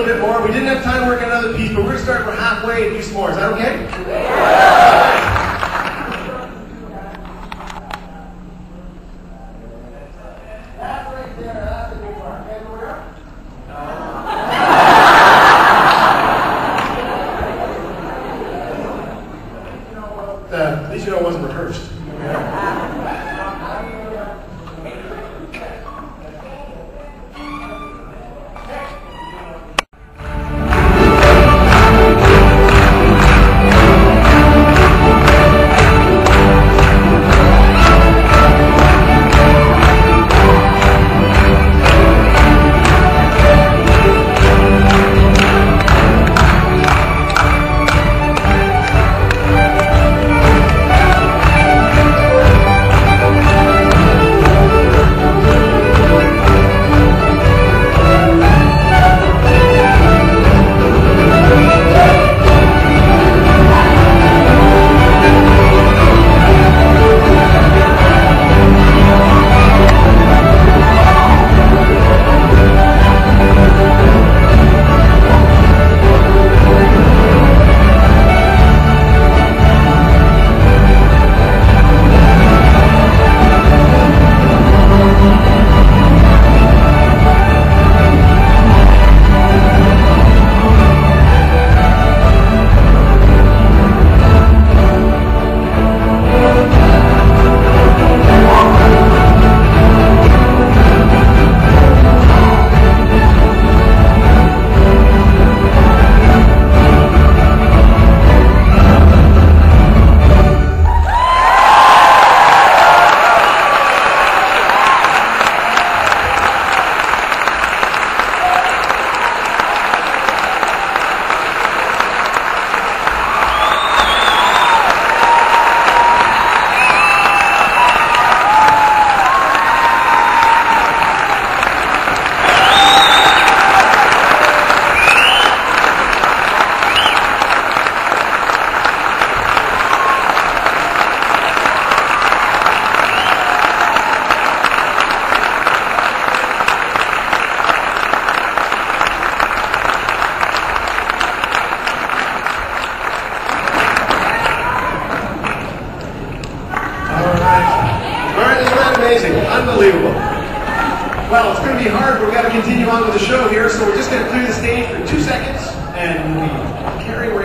bit more. We didn't have time to work on another piece, but we're going to start. We're halfway and do some more. Is that okay? That's right there. That's a good one. Okay, over here. At least you know it wasn't rehearsed. Unbelievable. Well, it's going to be hard, but we've got to continue on with the show here, so we're just going to clear the stage for 2 seconds, and we carry